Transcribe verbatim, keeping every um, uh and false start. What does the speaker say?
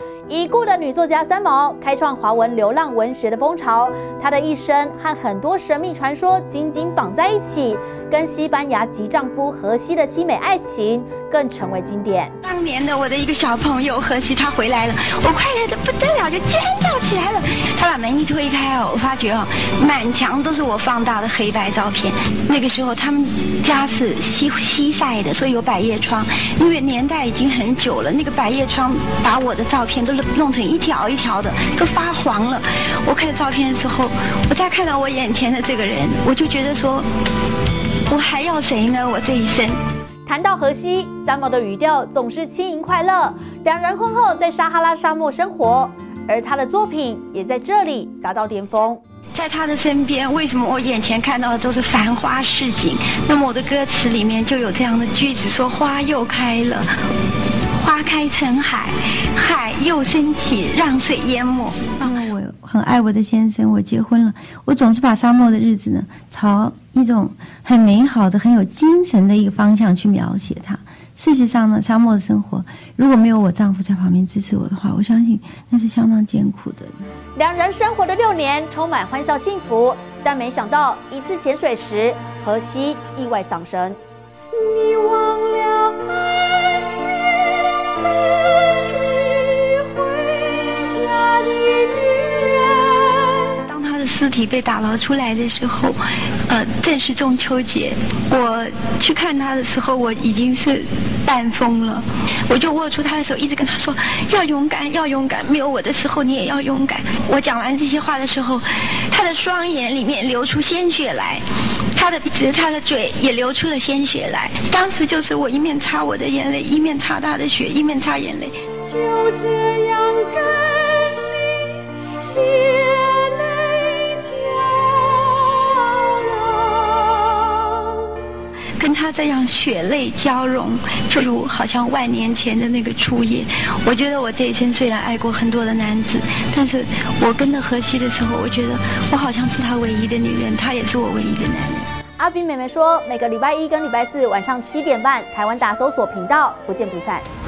已故的女作家三毛开创华文流浪文学的风潮，她的一生和很多神秘传说紧紧绑在一起，跟西班牙籍丈夫荷西的凄美爱情更成为经典。 当年的我的一个小朋友荷西，他回来了，我快乐的不得了，就尖叫起来了。他把门一推开哦，我发觉哦，满墙都是我放大的黑白照片。那个时候他们家是西西晒的，所以有百叶窗。因为年代已经很久了，那个百叶窗把我的照片都弄成一条一条的，都发黄了。我看照片的时候，我再看到我眼前的这个人，我就觉得说，我还要谁呢？我这一生。 谈到荷西，三毛的语调总是轻盈快乐。两人婚后在撒哈拉沙漠生活，而他的作品也在这里达到巅峰。 在他的身边，为什么我眼前看到的都是繁花似锦？那么我的歌词里面就有这样的句子说：花又开了，花开成海，海又升起，让水淹没。因为我很爱我的先生，我结婚了，我总是把沙漠的日子呢，朝一种很美好的、很有精神的一个方向去描写它。事实上呢，沙漠的生活如果没有我丈夫在旁边支持我的话，我相信那是相当艰苦的。 两人生活的六年充满欢笑幸福，但没想到一次潜水时，荷西意外丧生。你忘了岸边等你回家的女人。 当他的尸体被打捞出来的时候，呃，正是中秋节。我去看他的时候，我已经是半疯了，我就握住他的手，一直跟他说要勇敢，要勇敢，没有我的时候你也要勇敢。我讲完这些话的时候，他的双眼里面流出鲜血来，他的鼻子、他的嘴也流出了鲜血来。当时就是我一面擦我的眼泪，一面擦他的血，一面擦眼泪。 就这样跟你血泪交融， 跟他这样血泪交融，就如好像万年前的那个初夜。我觉得我这一生虽然爱过很多的男子，但是我跟着荷西的时候，我觉得我好像是他唯一的女人，他也是我唯一的男人。 阿冰妹妹说，每个礼拜一跟礼拜四晚上七点半，台湾大搜索频道，不见不散。